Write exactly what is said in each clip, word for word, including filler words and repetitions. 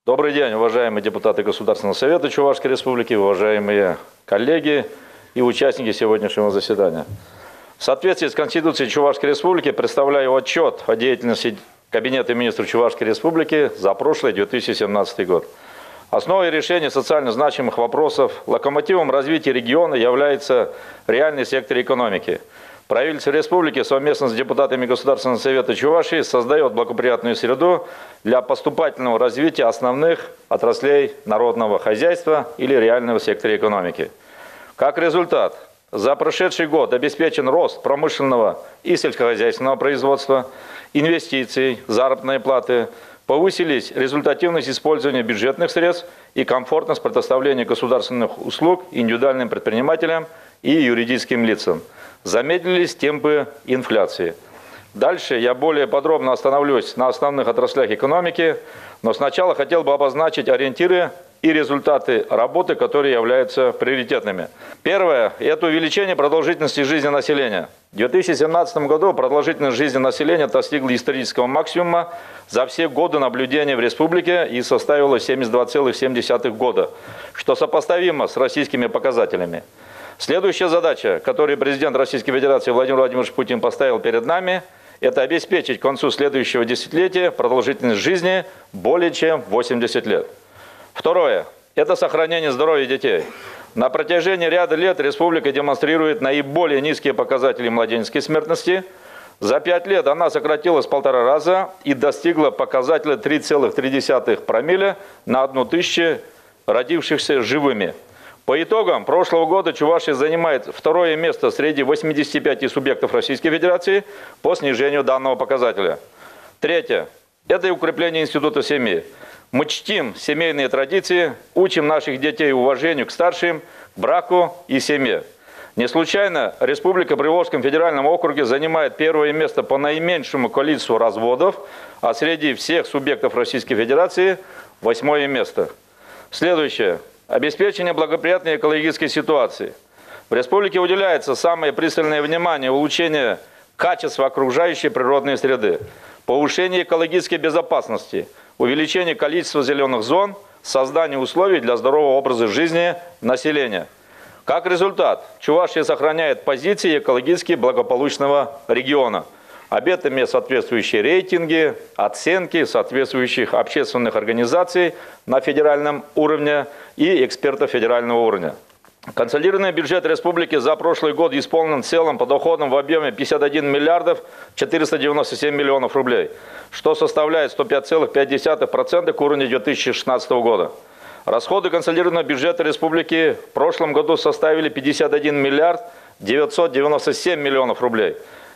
Добрый день, уважаемые депутаты Государственного совета Чувашской Республики, уважаемые коллеги и участники сегодняшнего заседания. В соответствии с Конституцией Чувашской Республики представляю отчет о деятельности Кабинета министров Чувашской Республики за прошлый две тысячи семнадцатый год. Основой решения социально значимых вопросов, локомотивом развития региона является реальный сектор экономики. Правительство республики совместно с депутатами Государственного совета Чувашии создает благоприятную среду для поступательного развития основных отраслей народного хозяйства или реального сектора экономики. Как результат, за прошедший год обеспечен рост промышленного и сельскохозяйственного производства, инвестиций, заработной платы, повысились результативность использования бюджетных средств и комфортность предоставления государственных услуг индивидуальным предпринимателям и юридическим лицам. Замедлились темпы инфляции. Дальше я более подробно остановлюсь на основных отраслях экономики, но сначала хотел бы обозначить ориентиры и результаты работы, которые являются приоритетными. Первое – это увеличение продолжительности жизни населения. В две тысячи семнадцатом году продолжительность жизни населения достигла исторического максимума за все годы наблюдения в республике и составила семьдесят два целых семь десятых года, что сопоставимо с российскими показателями. Следующая задача, которую президент Российской Федерации Владимир Владимирович Путин поставил перед нами, это обеспечить к концу следующего десятилетия продолжительность жизни более чем восемьдесят лет. Второе – это сохранение здоровья детей. На протяжении ряда лет республика демонстрирует наиболее низкие показатели младенческой смертности. За пять лет она сократилась в полтора раза и достигла показателя три целых три десятых промилле на одну тысячу родившихся живыми. По итогам прошлого года Чувашия занимает второе место среди восьмидесяти пяти субъектов Российской Федерации по снижению данного показателя. Третье – это укрепление института семьи. Мы чтим семейные традиции, учим наших детей уважению к старшим, браку и семье. Не случайно Республика Приволжском федеральном округе занимает первое место по наименьшему количеству разводов, а среди всех субъектов Российской Федерации – восьмое место. Следующее. Обеспечение благоприятной экологической ситуации. В республике уделяется самое пристальное внимание улучшению качества окружающей природной среды, повышение экологической безопасности, увеличение количества зеленых зон, создание условий для здорового образа жизни населения. Как результат, Чувашия сохраняет позиции экологически благополучного региона. Об этом имеют соответствующие рейтинги, оценки соответствующих общественных организаций на федеральном уровне и экспертов федерального уровня. Консолидированный бюджет республики за прошлый год исполнен в целом по доходам в объеме пятьдесят один миллиардов четыреста девяносто семь миллионов рублей, что составляет сто пять целых пять десятых процента к уровню две тысячи шестнадцатого года. Расходы консолидированного бюджета республики в прошлом году составили пятьдесят один миллиард девятьсот девяносто семь миллионов рублей.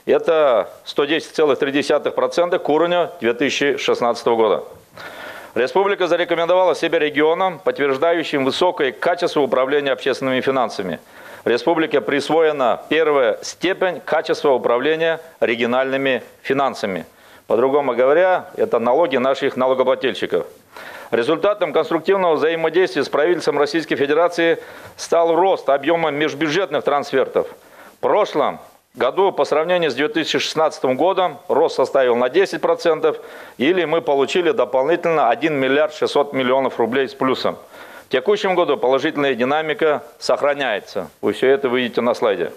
Это сто десять целых три десятых процента к уровню две тысячи шестнадцатого года. Республика зарекомендовала себя регионом, подтверждающим высокое качество управления общественными финансами. Республике присвоена первая степень качества управления региональными финансами. По-другому говоря, это налоги наших налогоплательщиков. Результатом конструктивного взаимодействия с правительством Российской Федерации стал рост объема межбюджетных трансфертов. В прошлом году по сравнению с две тысячи шестнадцатым годом рост составил на десять процентов, или мы получили дополнительно один миллиард шестьсот миллионов рублей с плюсом. В текущем году положительная динамика сохраняется. Вы все это видите на слайде.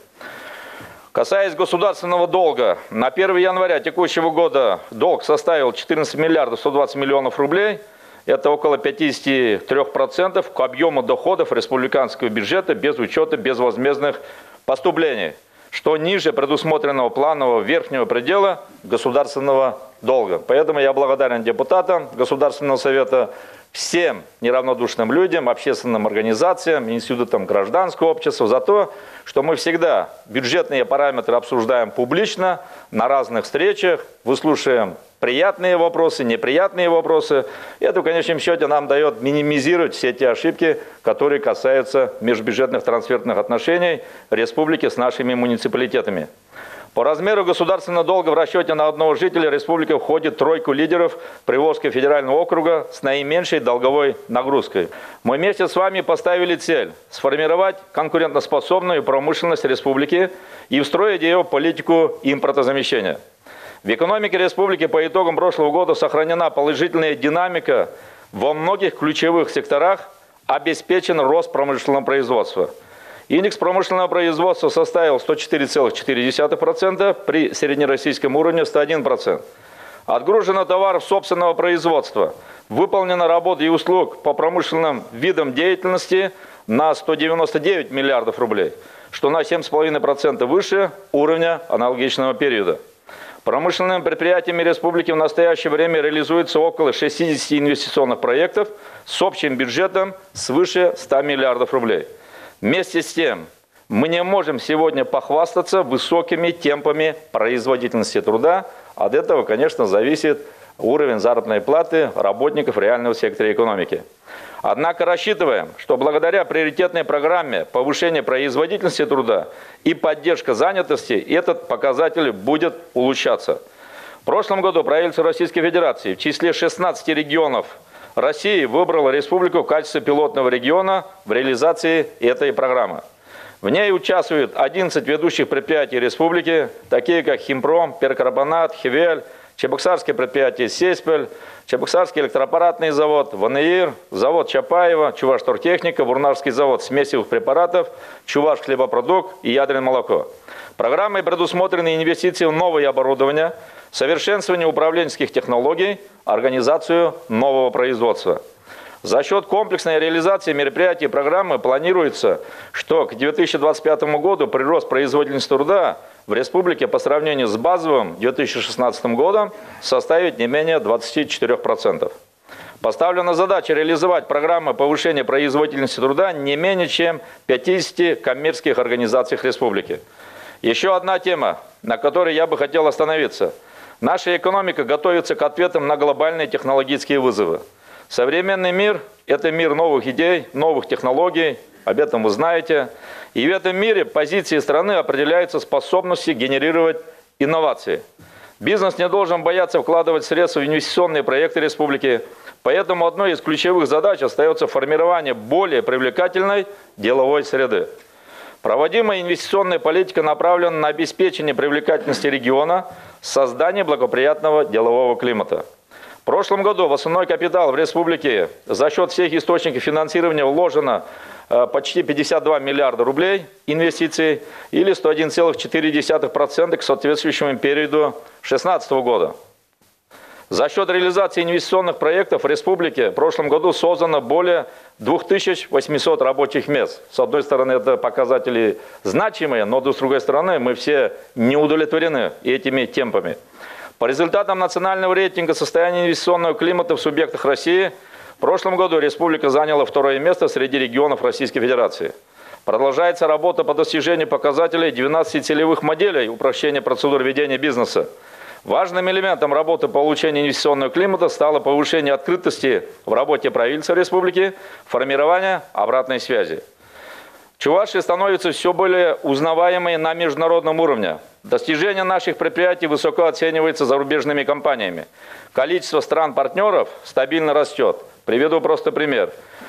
Касаясь государственного долга, на первое января текущего года долг составил четырнадцать миллиардов сто двадцать миллионов рублей. Это около пятидесяти трёх процентов к объему доходов республиканского бюджета без учета безвозмездных поступлений, что ниже предусмотренного планового верхнего предела государственного долга. Поэтому я благодарен депутатам Государственного совета, всем неравнодушным людям, общественным организациям, институтам гражданского общества за то, что мы всегда бюджетные параметры обсуждаем публично, на разных встречах, выслушаем приятные вопросы, неприятные вопросы. Это в конечном счете нам дает минимизировать все те ошибки, которые касаются межбюджетных трансфертных отношений республики с нашими муниципалитетами. По размеру государственного долга в расчете на одного жителя республика входит в тройку лидеров Приволжского федерального округа с наименьшей долговой нагрузкой. Мы вместе с вами поставили цель сформировать конкурентоспособную промышленность республики и встроить ее в политику импортозамещения. В экономике республики по итогам прошлого года сохранена положительная динамика Во многих ключевых секторах обеспечен рост промышленного производства. Индекс промышленного производства составил сто четыре целых четыре десятых процента, при среднероссийском уровне сто один процент. Отгружено товаров собственного производства. Выполнена работа и услуг по промышленным видам деятельности на сто девяносто девять миллиардов рублей, что на семь целых пять десятых процента выше уровня аналогичного периода. Промышленными предприятиями республики в настоящее время реализуется около шестидесяти инвестиционных проектов с общим бюджетом свыше ста миллиардов рублей. Вместе с тем, мы не можем сегодня похвастаться высокими темпами производительности труда. От этого, конечно, зависит уровень заработной платы работников реального сектора экономики. Однако рассчитываем, что благодаря приоритетной программе повышения производительности труда и поддержка занятости этот показатель будет улучшаться. В прошлом году правительство Российской Федерации в числе шестнадцати регионов России выбрало республику в качестве пилотного региона в реализации этой программы. В ней участвуют одиннадцать ведущих предприятий республики, такие как Химпром, Перкарбонат, Хевель, Чебоксарское предприятие Сеспель, Чебоксарский электроаппаратный завод, ВНИР, завод Чапаева, Чувашторгтехника, Бурнарский завод смесевых препаратов, Чуваш хлебопродукт и ядерное молоко. Программой предусмотрены инвестиции в новое оборудование, совершенствование управленческих технологий, организацию нового производства. За счет комплексной реализации мероприятий программы планируется, что к две тысячи двадцать пятому году прирост производительности труда в республике по сравнению с базовым две тысячи шестнадцатым годом составит не менее двадцати четырёх процентов. Поставлена задача реализовать программы повышения производительности труда не менее чем в пятидесяти коммерческих организациях республики. Еще одна тема, на которой я бы хотел остановиться. Наша экономика готовится к ответам на глобальные технологические вызовы. Современный мир – это мир новых идей, новых технологий, об этом вы знаете. И в этом мире позиции страны определяются способностью генерировать инновации. Бизнес не должен бояться вкладывать средства в инвестиционные проекты республики, поэтому одной из ключевых задач остается формирование более привлекательной деловой среды. Проводимая инвестиционная политика направлена на обеспечение привлекательности региона, создание благоприятного делового климата. В прошлом году в основной капитал в республике за счет всех источников финансирования вложено почти пятьдесят два миллиарда рублей инвестиций или сто один целых четыре десятых процента к соответствующему периоду две тысячи шестнадцатого года. За счет реализации инвестиционных проектов в республике в прошлом году создано более двух тысяч восьмисот рабочих мест. С одной стороны, это показатели значимые, но с другой стороны, мы все не удовлетворены этими темпами. По результатам национального рейтинга состояния инвестиционного климата в субъектах России в прошлом году республика заняла второе место среди регионов Российской Федерации. Продолжается работа по достижению показателей двенадцати целевых моделей упрощения процедур ведения бизнеса. Важным элементом работы по улучшению инвестиционного климата стало повышение открытости в работе правительства республики, формирование обратной связи. Чувашия становится все более узнаваемой на международном уровне. Достижения наших предприятий высоко оцениваются зарубежными компаниями. Количество стран-партнеров стабильно растет. Приведу просто пример.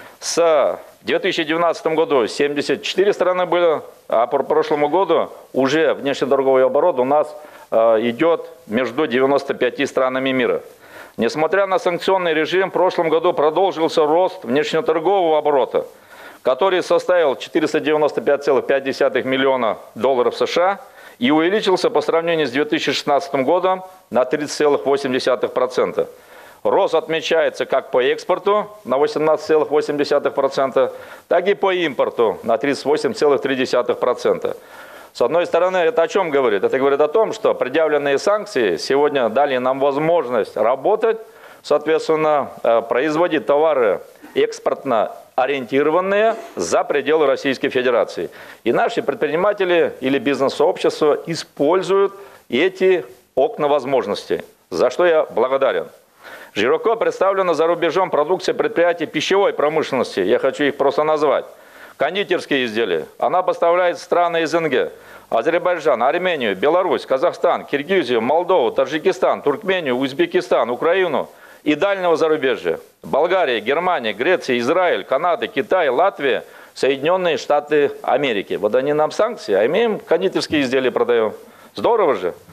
С две тысячи девятнадцатом году семьдесят четыре страны были, а по прошлому году уже внешнеторговый оборот у нас э, идет между девяноста пятью странами мира. Несмотря на санкционный режим, в прошлом году продолжился рост внешнеторгового оборота, который составил четыреста девяносто пять целых пять десятых миллиона долларов США и увеличился по сравнению с две тысячи шестнадцатым годом на тридцать целых восемь десятых процента. Рост отмечается как по экспорту на восемнадцать целых восемь десятых процента, так и по импорту на тридцать восемь целых три десятых процента. С одной стороны, это о чем говорит? Это говорит о том, что предъявленные санкции сегодня дали нам возможность работать, соответственно, производить товары экспортно ориентированные за пределы Российской Федерации. И наши предприниматели или бизнес-сообщества используют эти окна возможностей, за что я благодарен. Широко представлена за рубежом продукция предприятий пищевой промышленности, я хочу их просто назвать. Кондитерские изделия, она поставляет в страны СНГ, Азербайджан, Армению, Беларусь, Казахстан, Киргизию, Молдову, Таджикистан, Туркмению, Узбекистан, Украину и дальнего зарубежья. Болгария, Германия, Греция, Израиль, Канада, Китай, Латвия, Соединенные Штаты Америки. Вот они нам санкции, а имеем кондитерские изделия продаем. Здорово же.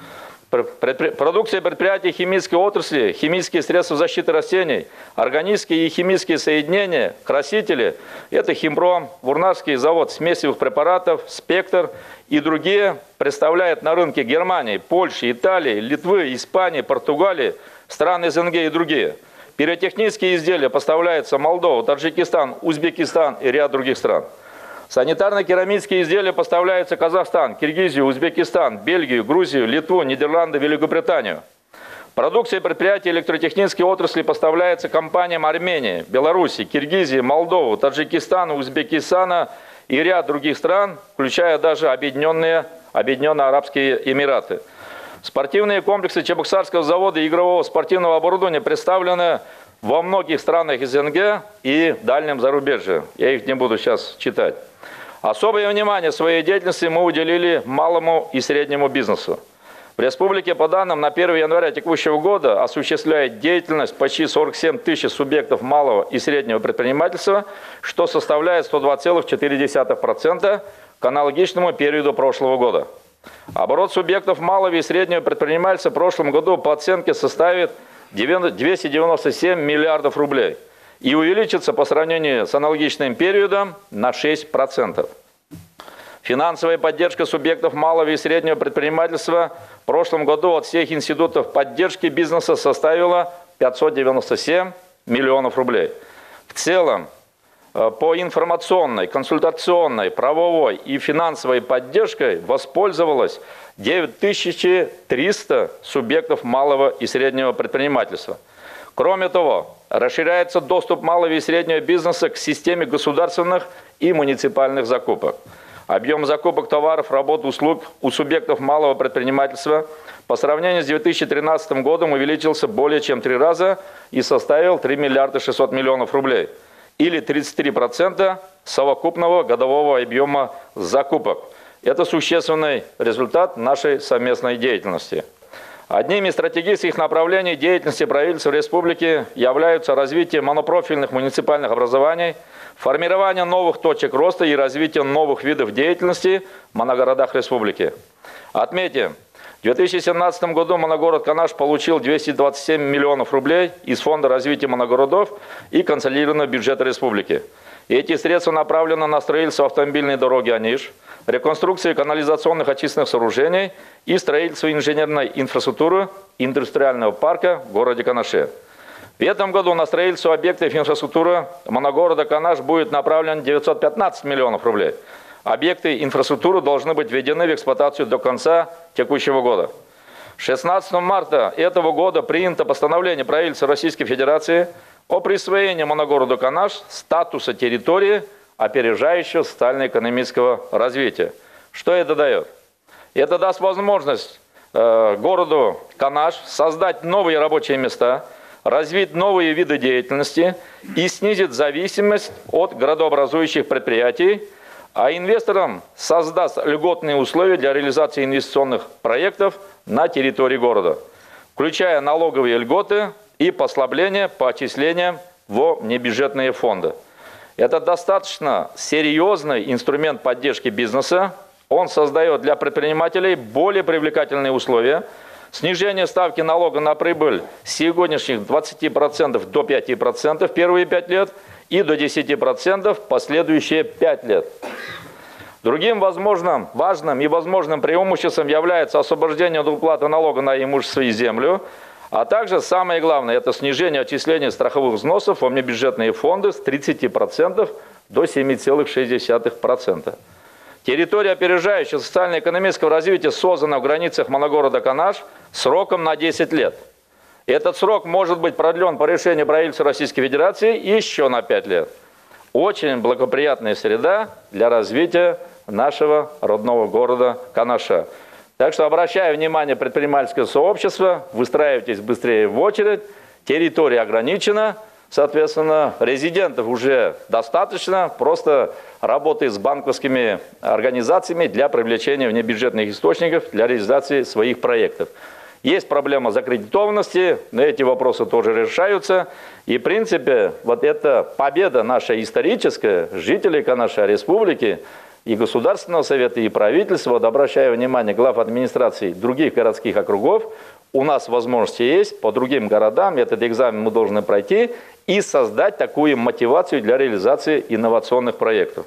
Продукция предприятий химической отрасли, химические средства защиты растений, органические и химические соединения, красители – это Химпром, Вурнарский завод смесевых препаратов, Спектр и другие представляют на рынке Германии, Польши, Италии, Литвы, Испании, Португалии, стран СНГ и другие. Пиротехнические изделия поставляются в Молдову, Таджикистан, Узбекистан и ряд других стран. Санитарно-керамические изделия поставляются в Казахстан, Киргизию, Узбекистан, Бельгию, Грузию, Литву, Нидерланды, Великобританию. Продукция предприятий электротехнической отрасли поставляется компаниям Армении, Беларуси, Киргизии, Молдовы, Таджикистана, Узбекистана и ряд других стран, включая даже Объединенные, Объединенные Арабские Эмираты. Спортивные комплексы Чебоксарского завода игрового спортивного оборудования представлены во многих странах СНГ и дальнем зарубежье. Я их не буду сейчас читать. Особое внимание своей деятельности мы уделили малому и среднему бизнесу. В республике, по данным на первое января текущего года, осуществляет деятельность почти сорок семь тысяч субъектов малого и среднего предпринимательства, что составляет сто два целых четыре десятых процента к аналогичному периоду прошлого года. Оборот субъектов малого и среднего предпринимательства в прошлом году по оценке составит двести девяносто семь миллиардов рублей и увеличится по сравнению с аналогичным периодом на шесть процентов. Финансовая поддержка субъектов малого и среднего предпринимательства в прошлом году от всех институтов поддержки бизнеса составила пятьсот девяносто семь миллионов рублей. В целом, по информационной, консультационной, правовой и финансовой поддержкой воспользовалось девять тысяч триста субъектов малого и среднего предпринимательства. Кроме того, расширяется доступ малого и среднего бизнеса к системе государственных и муниципальных закупок. Объем закупок товаров, работ, услуг у субъектов малого предпринимательства по сравнению с две тысячи тринадцатым годом увеличился более чем три раза и составил три миллиарда шестьсот миллионов рублей, или тридцать три процента совокупного годового объема закупок. Это существенный результат нашей совместной деятельности. Одним из стратегических направлений деятельности правительства республики являются развитие монопрофильных муниципальных образований, формирование новых точек роста и развитие новых видов деятельности в моногородах республики. Отметим, в две тысячи семнадцатом году моногород Канаш получил двести двадцать семь миллионов рублей из Фонда развития моногородов и консолидированного бюджета республики. Эти средства направлены на строительство автомобильной дороги Аниш, реконструкцию канализационных очистных сооружений и строительство инженерной инфраструктуры индустриального парка в городе Канаше. В этом году на строительство объектов инфраструктуры моногорода Канаш будет направлено девятьсот пятнадцать миллионов рублей. Объекты инфраструктуры должны быть введены в эксплуатацию до конца текущего года. шестнадцатого марта этого года принято постановление правительства Российской Федерации о присвоении моногороду Канаш статуса территории, опережающего социально-экономического развития. Что это дает? Это даст возможность э, городу Канаш создать новые рабочие места, развить новые виды деятельности и снизит зависимость от градообразующих предприятий, а инвесторам создаст льготные условия для реализации инвестиционных проектов на территории города, включая налоговые льготы и послабления по отчислениям в небюджетные фонды. Это достаточно серьезный инструмент поддержки бизнеса. Он создает для предпринимателей более привлекательные условия, снижение ставки налога на прибыль с сегодняшних двадцати процентов до пяти процентов первые пять лет и до десяти процентов последующие пять лет. Другим возможным, важным и возможным преимуществом является освобождение от уплаты налога на имущество и землю, а также самое главное – это снижение отчисления страховых взносов в внебюджетные фонды с тридцати процентов до семи целых шести десятых процента. Территория опережающего социально-экономического развития создана в границах моногорода Канаш сроком на десять лет. Этот срок может быть продлен по решению правительства Российской Федерации еще на пять лет. Очень благоприятная среда для развития нашего родного города Канаша. Так что обращаю внимание предпринимательского сообщества, выстраивайтесь быстрее в очередь, территория ограничена, соответственно, резидентов уже достаточно, просто работает с банковскими организациями для привлечения внебюджетных источников для реализации своих проектов. Есть проблема закредитованности, но эти вопросы тоже решаются. И, в принципе, вот эта победа наша историческая, жителей Канаша Республики, и Государственного совета, и правительства, вот обращаю внимание глав администраций других городских округов, у нас возможности есть по другим городам, этот экзамен мы должны пройти и создать такую мотивацию для реализации инновационных проектов.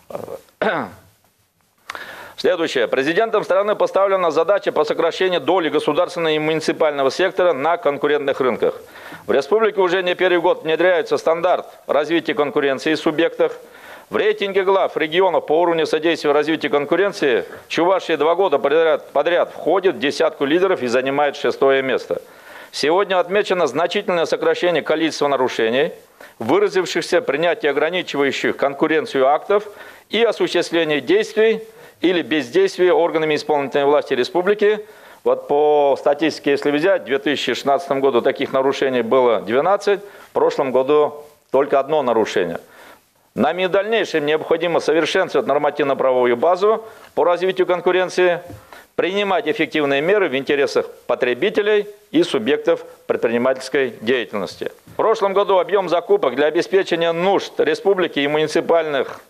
Следующее. Президентом страны поставлена задача по сокращению доли государственного и муниципального сектора на конкурентных рынках. В республике уже не первый год внедряется стандарт развития конкуренции в субъектах. В рейтинге глав регионов по уровню содействия развитию конкуренции Чувашия два года подряд, подряд входит в десятку лидеров и занимает шестое место. Сегодня отмечено значительное сокращение количества нарушений, выразившихся в принятии ограничивающих конкуренцию актов и осуществлении действий или бездействия органами исполнительной власти республики. Вот по статистике, если взять, в две тысячи шестнадцатом году таких нарушений было двенадцать, в прошлом году только одно нарушение. Нам и в дальнейшем необходимо совершенствовать нормативно-правовую базу по развитию конкуренции, принимать эффективные меры в интересах потребителей и субъектов предпринимательской деятельности. В прошлом году объем закупок для обеспечения нужд республики и муниципальных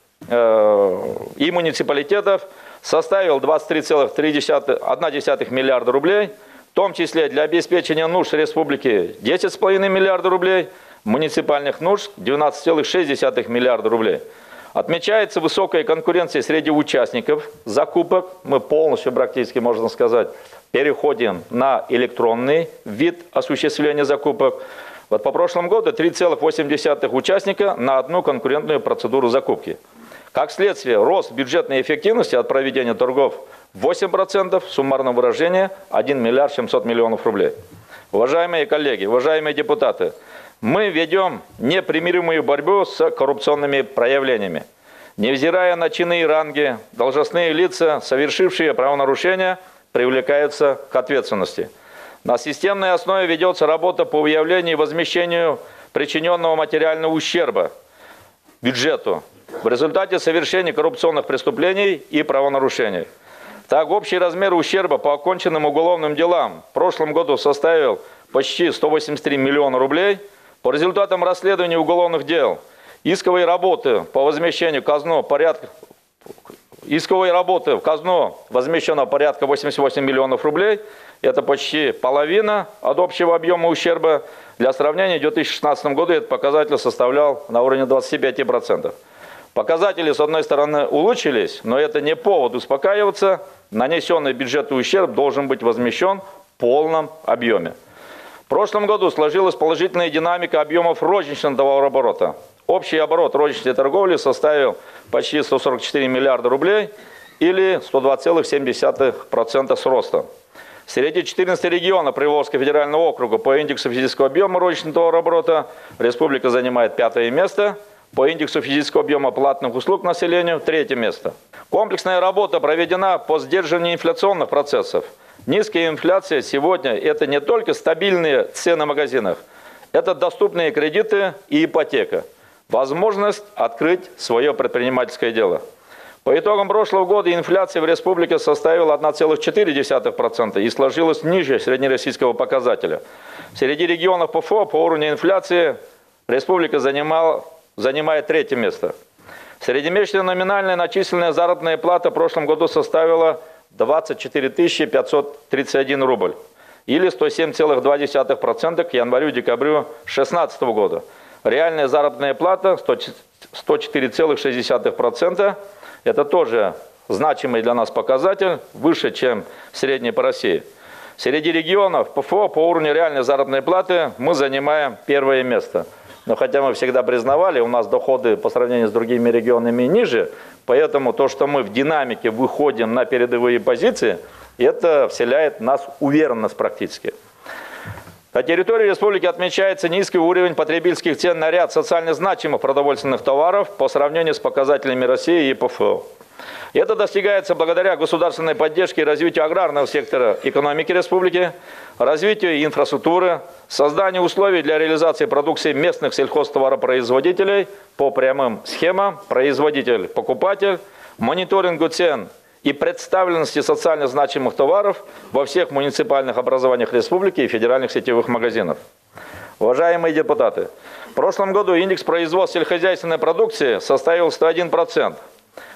э, и муниципалитетов составил двадцать три целых одна десятая миллиарда рублей, в том числе для обеспечения нужд республики десять целых пять миллиарда рублей, муниципальных нужд двенадцать целых шесть десятых миллиарда рублей. Отмечается высокая конкуренция среди участников закупок. Мы полностью, практически, можно сказать, переходим на электронный вид осуществления закупок. Вот по прошлому году три целых восемь десятых участника на одну конкурентную процедуру закупки. Как следствие, рост бюджетной эффективности от проведения торгов восемь процентов, в суммарном выражении один миллиард семьсот миллионов рублей. Уважаемые коллеги, уважаемые депутаты, мы ведем непримиримую борьбу с коррупционными проявлениями. Невзирая на чины и ранги, должностные лица, совершившие правонарушения, привлекаются к ответственности. На системной основе ведется работа по выявлению и возмещению причиненного материального ущерба бюджету в результате совершения коррупционных преступлений и правонарушений. Так, общий размер ущерба по оконченным уголовным делам в прошлом году составил почти сто восемьдесят три миллиона рублей. По результатам расследования уголовных дел, исковые работы по возмещению казну порядка, исковые работы в казну возмещено порядка восемьдесят восемь миллионов рублей. Это почти половина от общего объема ущерба. Для сравнения, в две тысячи шестнадцатом году этот показатель составлял на уровне двадцати пяти процентов. Показатели, с одной стороны, улучшились, но это не повод успокаиваться. Нанесенный бюджетный ущерб должен быть возмещен в полном объеме. В прошлом году сложилась положительная динамика объемов розничного товарооборота. Общий оборот розничной торговли составил почти сто сорок четыре миллиарда рублей или сто два целых семь десятых процента с ростом. Среди четырнадцати регионов Приволжского федерального округа по индексу физического объема розничного товарооборота республика занимает пятое место, по индексу физического объема платных услуг населению третье место. Комплексная работа проведена по сдерживанию инфляционных процессов. Низкая инфляция сегодня – это не только стабильные цены в магазинах, это доступные кредиты и ипотека, возможность открыть свое предпринимательское дело. По итогам прошлого года инфляция в республике составила одна целых четыре десятых процента и сложилась ниже среднероссийского показателя. Среди регионов ПФО по уровню инфляции республика занимала, занимает третье место. Среднемесячная номинальная начисленная заработная плата в прошлом году составила двадцать четыре тысячи пятьсот тридцать один рубль или сто семь целых два десятых процента к январю-декабрю две тысячи шестнадцатого года. Реальная заработная плата сто четыре целых шесть десятых процента. Это тоже значимый для нас показатель, выше, чем средний по России. Среди регионов ПФО по уровню реальной заработной платы мы занимаем первое место. Но хотя мы всегда признавали, у нас доходы по сравнению с другими регионами ниже, поэтому то, что мы в динамике выходим на передовые позиции, это вселяет в нас уверенность практически. На территории республики отмечается низкий уровень потребительских цен на ряд социально значимых продовольственных товаров по сравнению с показателями России и ПФО. Это достигается благодаря государственной поддержке и развитию аграрного сектора экономики республики, развитию инфраструктуры, созданию условий для реализации продукции местных сельхозтоваропроизводителей по прямым схемам производитель-покупатель, мониторингу цен и представленности социально значимых товаров во всех муниципальных образованиях республики и федеральных сетевых магазинов. Уважаемые депутаты, в прошлом году индекс производства сельскохозяйственной продукции составил сто один процент.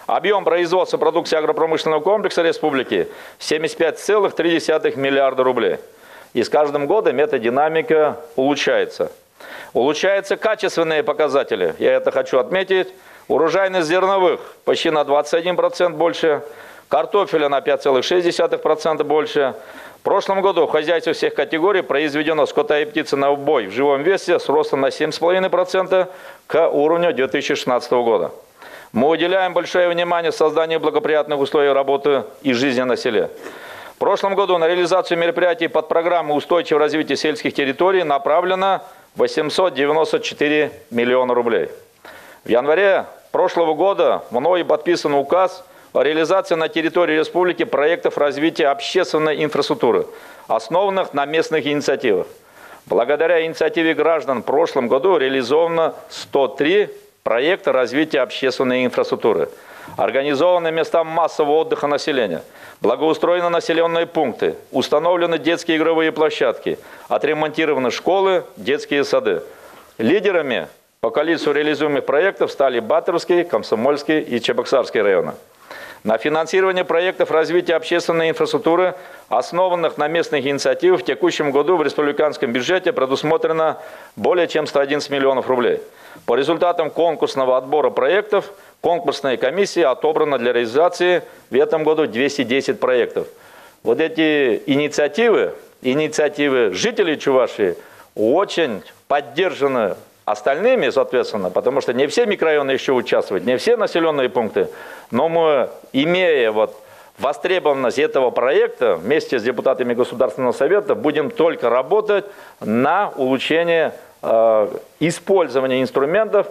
Объем производства продукции агропромышленного комплекса республики семьдесят пять целых три десятых миллиарда рублей. И с каждым годом эта динамика улучшается. Улучшаются качественные показатели, я это хочу отметить. Урожайность зерновых почти на двадцать один процент больше, картофеля на пять целых шесть десятых процента больше. В прошлом году в хозяйстве всех категорий произведено скота и птицы на убой в живом весе с ростом на семь целых пять десятых процента к уровню две тысячи шестнадцатого года. Мы уделяем большое внимание созданию благоприятных условий работы и жизни на селе. В прошлом году на реализацию мероприятий под программу устойчивого развития сельских территорий направлено восемьсот девяносто четыре миллиона рублей. В январе прошлого года мной подписан указ о реализации на территории республики проектов развития общественной инфраструктуры, основанных на местных инициативах. Благодаря инициативе граждан в прошлом году реализовано сто три проекта развития общественной инфраструктуры. Организованы места массового отдыха населения, благоустроены населенные пункты, установлены детские игровые площадки, отремонтированы школы, детские сады. Лидерами по количеству реализуемых проектов стали Батыровский, Комсомольский и Чебоксарский районы. На финансирование проектов развития общественной инфраструктуры, основанных на местных инициативах, в текущем году в республиканском бюджете предусмотрено более чем сто одиннадцать миллионов рублей. По результатам конкурсного отбора проектов, конкурсная комиссия отобрана для реализации в этом году двести десять проектов. Вот эти инициативы, инициативы жителей Чувашии очень поддержаны остальными, соответственно, потому что не все микрорайоны еще участвуют, не все населенные пункты, но мы, имея вот востребованность этого проекта, вместе с депутатами Государственного совета будем только работать на улучшение э, использования инструментов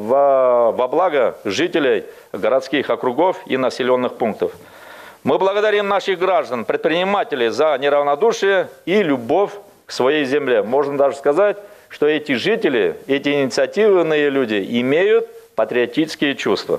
во, во благо жителей городских округов и населенных пунктов. Мы благодарим наших граждан, предпринимателей за неравнодушие и любовь к своей земле. Можно даже сказать, что эти жители, эти инициативные люди имеют патриотические чувства.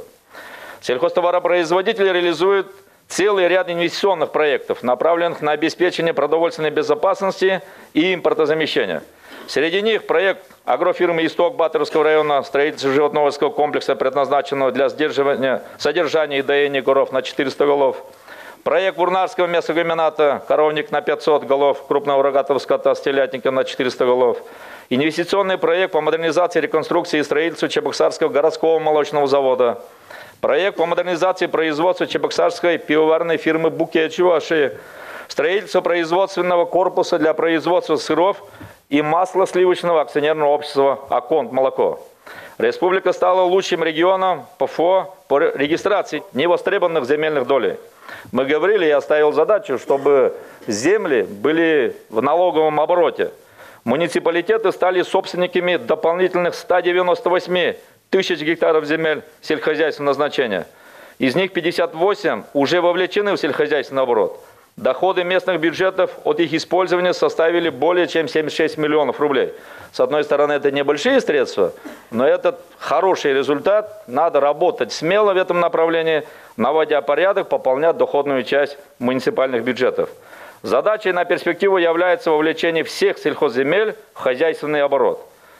Сельхозтоваропроизводители реализуют целый ряд инвестиционных проектов, направленных на обеспечение продовольственной безопасности и импортозамещения. Среди них проект агрофирмы «Исток» Батыровского района, строительство животноводческого комплекса, предназначенного для сдерживания, содержания и доения коров на четыреста голов. Проект Бурнарского мясокомбината «Коровник» на пятьсот голов, крупного рогатого скота с телятником на четыреста голов. Инвестиционный проект по модернизации, реконструкции и строительству Чебоксарского городского молочного завода. Проект по модернизации производства чебоксарской пивоварной фирмы «Букет» Чувашии. Строительство производственного корпуса для производства сыров и масла сливочного акционерного общества «Аконт Молоко». Республика стала лучшим регионом ПФО по регистрации невостребованных земельных долей. Мы говорили, я ставил задачу, чтобы земли были в налоговом обороте. Муниципалитеты стали собственниками дополнительных ста девяноста восьми тысяч гектаров земель сельскохозяйственного назначения. Из них пятьдесят восемь уже вовлечены в сельскохозяйственный оборот. Доходы местных бюджетов от их использования составили более чем семьдесят шесть миллионов рублей. С одной стороны, это небольшие средства, но это хороший результат. Надо работать смело в этом направлении, наводя порядок, пополнять доходную часть муниципальных бюджетов. Задачей на перспективу является вовлечение всех сельхозземель в хозяйственный оборот.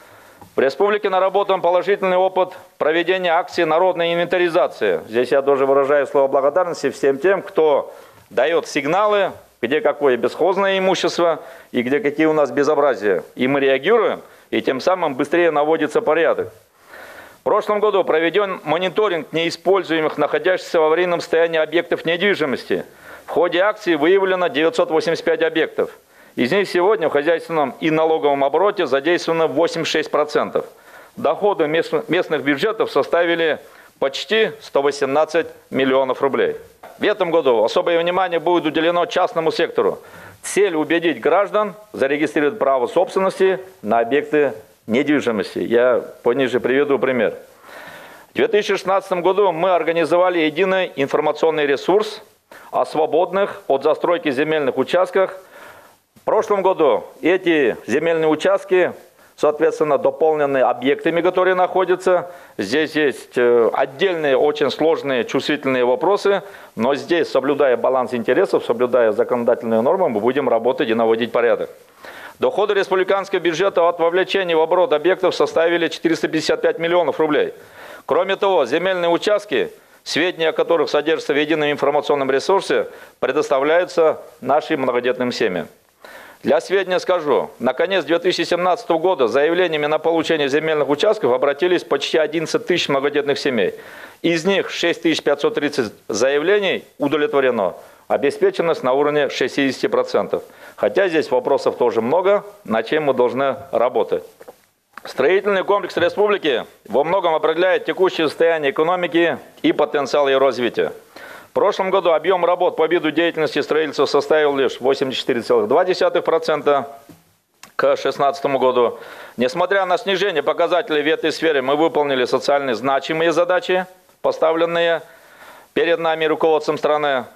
В республике наработан положительный опыт проведения акции народной инвентаризации. Здесь я тоже выражаю слово благодарности всем тем, кто дает сигналы, где какое бесхозное имущество и где какие у нас безобразия. И мы реагируем, и тем самым быстрее наводится порядок. В прошлом году проведен мониторинг неиспользуемых, находящихся в аварийном состоянии объектов недвижимости. В ходе акции выявлено девятьсот восемьдесят пять объектов. Из них сегодня в хозяйственном и налоговом обороте задействовано восемьдесят шесть процентов. Доходы местных бюджетов составили почти сто восемнадцать миллионов рублей. В этом году особое внимание будет уделено частному сектору. Цель убедить граждан зарегистрировать право собственности на объекты недвижимости. Я пониже приведу пример. В две тысячи шестнадцатом году мы организовали единый информационный ресурс о свободных от застройки земельных участках. В прошлом году эти земельные участки, соответственно, дополнены объектами, которые находятся. Здесь есть отдельные, очень сложные, чувствительные вопросы, но здесь, соблюдая баланс интересов, соблюдая законодательные нормы, мы будем работать и наводить порядок. Доходы республиканского бюджета от вовлечения в оборот объектов составили четыреста пятьдесят пять миллионов рублей. Кроме того, земельные участки сведения о которых содержатся в едином информационном ресурсе, предоставляются нашим многодетным семьям. Для сведения скажу, на конец две тысячи семнадцатого года с заявлениями на получение земельных участков обратились почти одиннадцать тысяч многодетных семей. Из них шесть тысяч пятьсот тридцать заявлений удовлетворено. Обеспеченность на уровне шестидесяти процентов. Хотя здесь вопросов тоже много, над чем мы должны работать. Строительный комплекс республики во многом определяет текущее состояние экономики и потенциал ее развития. В прошлом году объем работ по виду деятельности строительства составил лишь восемьдесят четыре целых две десятых процента к две тысячи шестнадцатому году. Несмотря на снижение показателей в этой сфере, мы выполнили социально значимые задачи, поставленные перед нами руководством страны.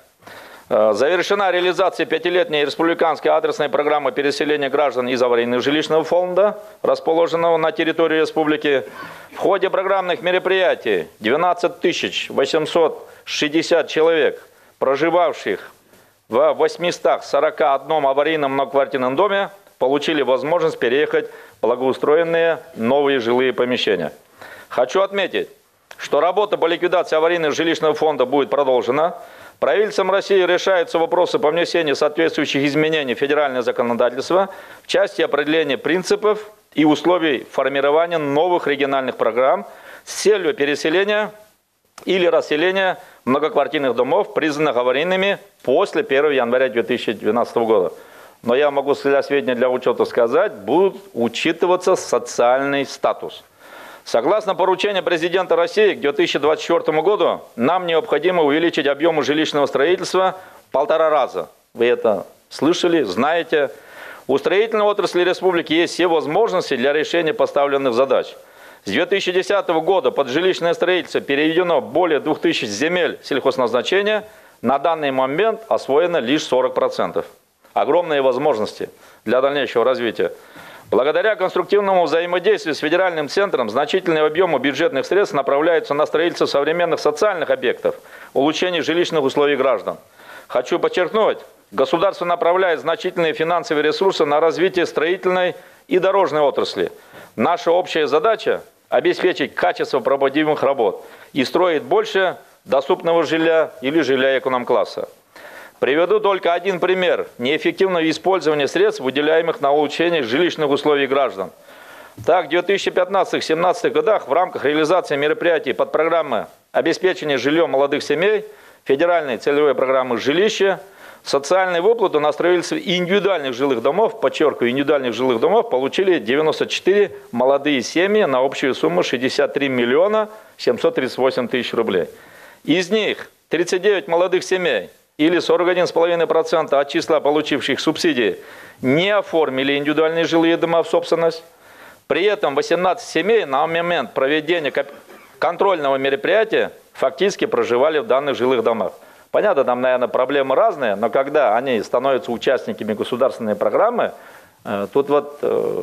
Завершена реализация пятилетней республиканской адресной программы переселения граждан из аварийного жилищного фонда, расположенного на территории республики. В ходе программных мероприятий двенадцать тысяч восемьсот шестьдесят человек, проживавших в восьмистах сорока одном аварийном многоквартирном доме, получили возможность переехать в благоустроенные новые жилые помещения. Хочу отметить, что работа по ликвидации аварийного жилищного фонда будет продолжена. Правительством России решаются вопросы по внесению соответствующих изменений в федеральное законодательство в части определения принципов и условий формирования новых региональных программ с целью переселения или расселения многоквартирных домов, признанных аварийными после первого января две тысячи двенадцатого года. Но я могу для сведения для учета сказать, будет учитываться социальный статус. Согласно поручению президента России к две тысячи двадцать четвёртому году, нам необходимо увеличить объемы жилищного строительства в полтора раза. Вы это слышали, знаете. У строительной отрасли республики есть все возможности для решения поставленных задач. С две тысячи десятого года под жилищное строительство переведено более двух тысяч земель сельхозназначения. На данный момент освоено лишь сорок процентов. Огромные возможности для дальнейшего развития. Благодаря конструктивному взаимодействию с федеральным центром значительные объемы бюджетных средств направляются на строительство современных социальных объектов, улучшение жилищных условий граждан. Хочу подчеркнуть, государство направляет значительные финансовые ресурсы на развитие строительной и дорожной отрасли. Наша общая задача – обеспечить качество проводимых работ и строить больше доступного жилья или жилья эконом-класса. Приведу только один пример неэффективного использования средств, выделяемых на улучшение жилищных условий граждан. Так, в две тысячи пятнадцатом — две тысячи семнадцатом годах в рамках реализации мероприятий под программой обеспечения жильем молодых семей, федеральной целевой программы «Жилище», социальные выплаты на строительство индивидуальных жилых домов, подчеркиваю, индивидуальных жилых домов, получили девяносто четыре молодые семьи на общую сумму шестьдесят три миллиона семьсот тридцать восемь тысяч рублей. Из них тридцать девять молодых семей, или сорок один целых пять десятых процента от числа получивших субсидии, не оформили индивидуальные жилые дома в собственность. При этом восемнадцать семей на момент проведения контрольного мероприятия фактически проживали в данных жилых домах. Понятно, там, наверное, проблемы разные, но когда они становятся участниками государственной программы, тут вот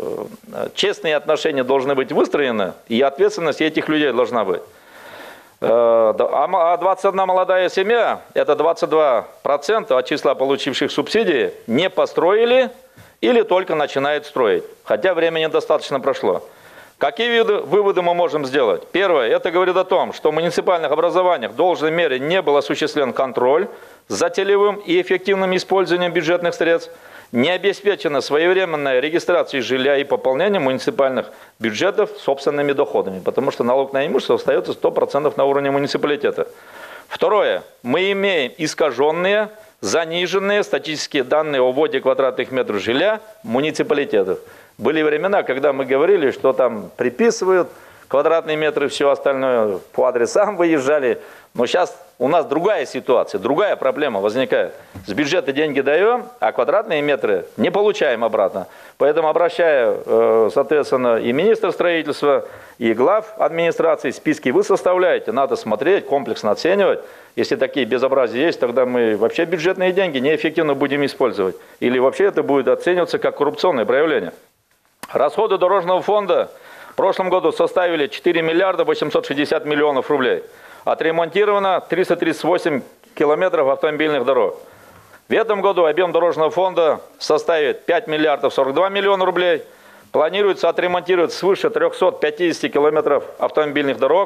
честные отношения должны быть выстроены, и ответственность этих людей должна быть. А двадцать одна молодая семья, это двадцать два процента от числа получивших субсидии, не построили или только начинают строить, хотя времени достаточно прошло. Какие виды, выводы мы можем сделать? Первое, это говорит о том, что в муниципальных образованиях в должной мере не был осуществлен контроль за целевым и эффективным использованием бюджетных средств, не обеспечена своевременная регистрация жилья и пополнение муниципальных бюджетов собственными доходами, потому что налог на имущество остается сто процентов на уровне муниципалитета. Второе. Мы имеем искаженные, заниженные статистические данные о вводе квадратных метров жилья муниципалитетов. Были времена, когда мы говорили, что там приписывают квадратные метры и все остальное, по адресам выезжали. Но сейчас у нас другая ситуация, другая проблема возникает. С бюджета деньги даем, а квадратные метры не получаем обратно. Поэтому обращаю, соответственно, и министра строительства, и глав администрации, списки вы составляете, надо смотреть, комплексно оценивать. Если такие безобразия есть, тогда мы вообще бюджетные деньги неэффективно будем использовать. Или вообще это будет оцениваться как коррупционное проявление. Расходы дорожного фонда в прошлом году составили четыре миллиарда восемьсот шестьдесят миллионов рублей. Отремонтировано триста тридцать восемь километров автомобильных дорог. В этом году объем дорожного фонда составит пять миллиардов сорок два миллиона рублей. Планируется отремонтировать свыше трёхсот пятидесяти километров автомобильных дорог.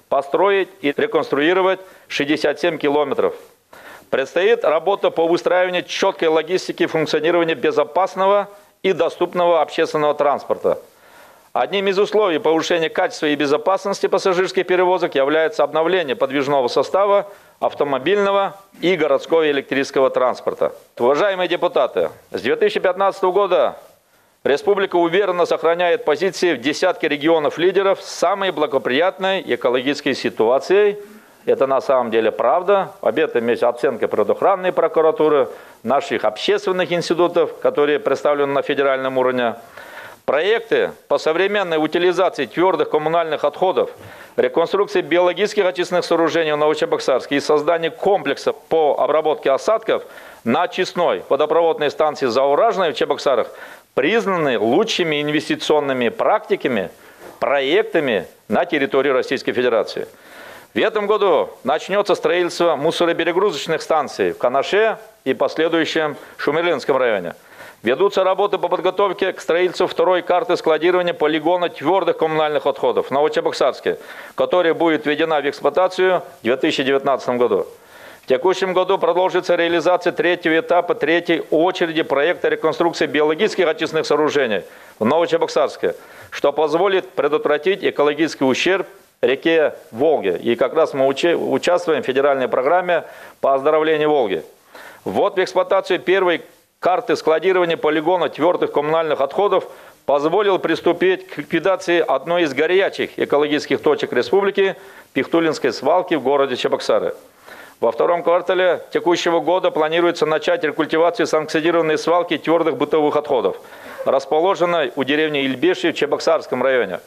построить и реконструировать шестьдесят семь километров. Предстоит работа по выстраиванию четкой логистики функционирования безопасного и доступного общественного транспорта. Одним из условий повышения качества и безопасности пассажирских перевозок является обновление подвижного состава автомобильного и городского электрического транспорта. Уважаемые депутаты, с две тысячи пятнадцатого года республика уверенно сохраняет позиции в десятке регионов-лидеров с самой благоприятной экологической ситуацией. Это на самом деле правда. Об этом есть оценка природоохранной прокуратуры, наших общественных институтов, которые представлены на федеральном уровне. Проекты по современной утилизации твердых коммунальных отходов, реконструкции биологических очистных сооружений в Новочебоксарске и создание комплекса по обработке осадков на очистной водопроводной станции Зауражной в Чебоксарах признаны лучшими инвестиционными практиками, проектами на территории Российской Федерации. В этом году начнется строительство мусороперегрузочных станций в Канаше и последующем Шумерлинском районе. Ведутся работы по подготовке к строительству второй карты складирования полигона твердых коммунальных отходов в Новочебоксарске, которая будет введена в эксплуатацию в две тысячи девятнадцатом году. В текущем году продолжится реализация третьего этапа третьей очереди проекта реконструкции биологических очистных сооружений в Новочебоксарске, что позволит предотвратить экологический ущерб реке Волге. И как раз мы участвуем в федеральной программе по оздоровлению Волги. Ввод в эксплуатацию первой карты складирования полигона твердых коммунальных отходов позволил приступить к ликвидации одной из горячих экологических точек республики – Пихтулинской свалки в городе Чебоксары. Во втором квартале текущего года планируется начать рекультивацию санкционированной свалки твердых бытовых отходов, расположенной у деревни Ильбеши в Чебоксарском районе.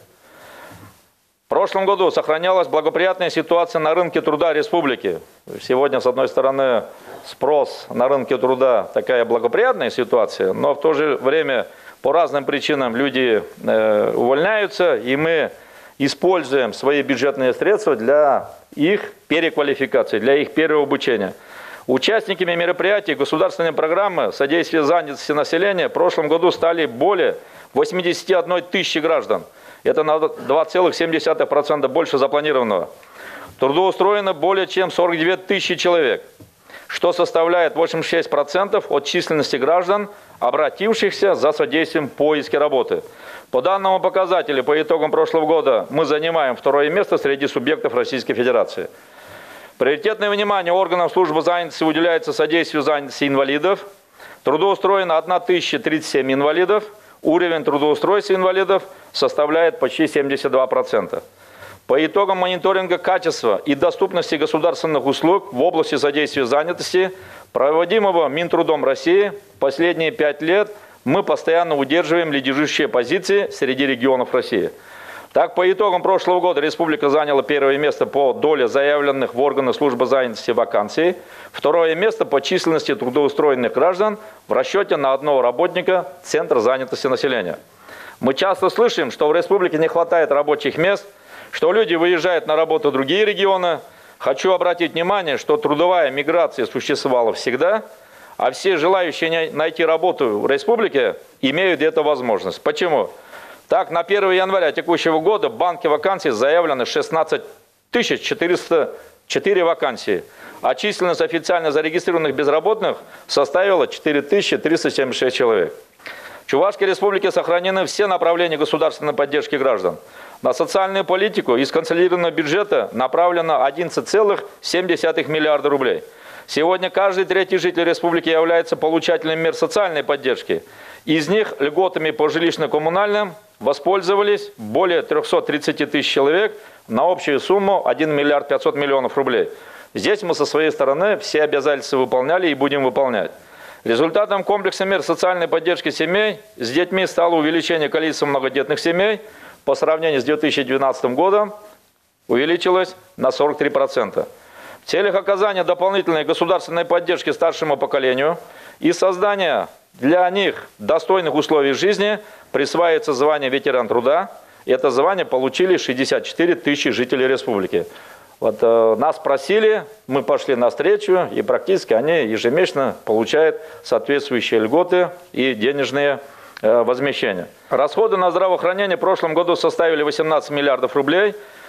В прошлом году сохранялась благоприятная ситуация на рынке труда республики. Сегодня, с одной стороны, спрос на рынке труда такая благоприятная ситуация, но в то же время по разным причинам люди э, увольняются, и мы используем свои бюджетные средства для их переквалификации, для их переобучения. Участниками мероприятий государственной программы содействия занятости населения в прошлом году стали более восьмидесяти одной тысячи граждан. Это на два целых семь десятых процента больше запланированного. Трудоустроено более чем сорок две тысячи человек, что составляет восемьдесят шесть процентов от численности граждан, обратившихся за содействием в поиске работы. По данному показателю, по итогам прошлого года, мы занимаем второе место среди субъектов Российской Федерации. Приоритетное внимание органов службы занятости уделяется содействию занятости инвалидов. Трудоустроено тысяча тридцать семь инвалидов. Уровень трудоустройства инвалидов составляет почти семьдесят два процента. По итогам мониторинга качества и доступности государственных услуг в области содействия занятости, проводимого Минтрудом России, последние пять лет мы постоянно удерживаем лидирующие позиции среди регионов России. Так, по итогам прошлого года республика заняла первое место по доле заявленных в органы службы занятости вакансий, второе место по численности трудоустроенных граждан в расчете на одного работника Центра занятости населения. Мы часто слышим, что в республике не хватает рабочих мест, что люди выезжают на работу в другие регионы. Хочу обратить внимание, что трудовая миграция существовала всегда, а все желающие найти работу в республике имеют эту возможность. Почему? Так, на первое января текущего года в банке вакансий заявлено шестнадцать тысяч четыреста четыре вакансии, а численность официально зарегистрированных безработных составила четыре тысячи триста семьдесят шесть человек. В Чувашской республике сохранены все направления государственной поддержки граждан. На социальную политику из консолидированного бюджета направлено одиннадцать целых семь десятых миллиарда рублей. Сегодня каждый третий житель республики является получателем мер социальной поддержки. Из них льготами по жилищно-коммунальным воспользовались более трёхсот тридцати тысяч человек на общую сумму один миллиард пятьсот миллионов рублей. Здесь мы со своей стороны все обязательства выполняли и будем выполнять. Результатом комплекса мер социальной поддержки семей с детьми стало увеличение количества многодетных семей. По сравнению с две тысячи двенадцатым годом увеличилось на сорок три процента. В целях оказания дополнительной государственной поддержки старшему поколению и создания для них достойных условий жизни присваивается звание ветеран труда. Это звание получили шестьдесят четыре тысячи жителей республики. Вот, э, нас просили, мы пошли навстречу, и практически они ежемесячно получают соответствующие льготы и денежные э, возмещения. Расходы на здравоохранение в прошлом году составили восемнадцать миллиардов рублей.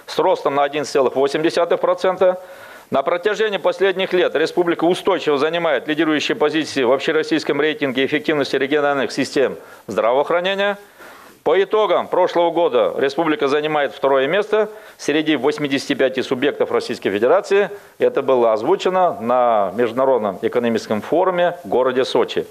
с ростом на один целых восемь десятых процента. На протяжении последних лет республика устойчиво занимает лидирующие позиции в общероссийском рейтинге эффективности региональных систем здравоохранения. По итогам прошлого года республика занимает второе место среди восьмидесяти пяти субъектов Российской Федерации. Это было озвучено на Международном экономическом форуме в городе Сочи.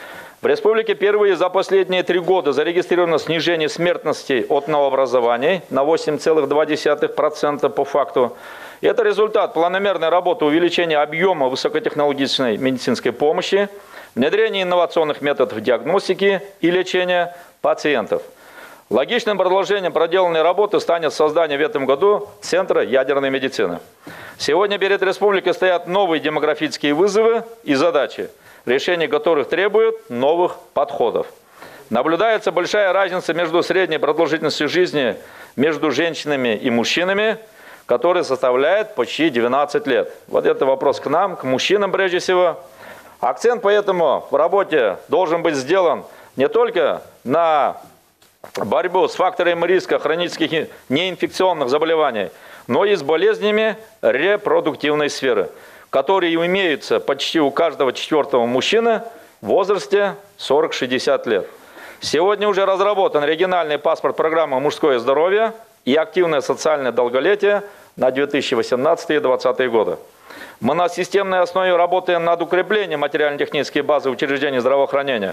В республике впервые за последние три года зарегистрировано снижение смертности от новообразований на восемь целых два десятых процента по факту. Это результат планомерной работы увеличения объема высокотехнологичной медицинской помощи, внедрения инновационных методов диагностики и лечения пациентов. Логичным продолжением проделанной работы станет создание в этом году Центра ядерной медицины. Сегодня перед республикой стоят новые демографические вызовы и задачи, решение которых требует новых подходов. Наблюдается большая разница между средней продолжительностью жизни между женщинами и мужчинами, которая составляет почти двенадцать лет. Вот это вопрос к нам, к мужчинам прежде всего. Акцент поэтому в работе должен быть сделан не только на борьбу с факторами риска хронических неинфекционных заболеваний, но и с болезнями репродуктивной сферы, которые имеются почти у каждого четвертого мужчины в возрасте сорок-шестьдесят лет. Сегодня уже разработан региональный паспорт программы «Мужское здоровье» и активное социальное долголетие на две тысячи восемнадцатый — две тысячи двадцатый годы. Мы на системной основе работаем над укреплением материально-технической базы учреждений здравоохранения.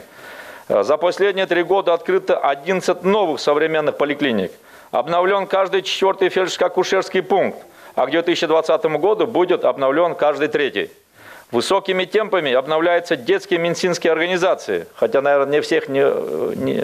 За последние три года открыто одиннадцать новых современных поликлиник. Обновлен каждый четвертый фельдшерско-акушерский пункт, а к две тысячи двадцатому году будет обновлен каждый третий. Высокими темпами обновляются детские медицинские организации, хотя, наверное, не всех, не, не,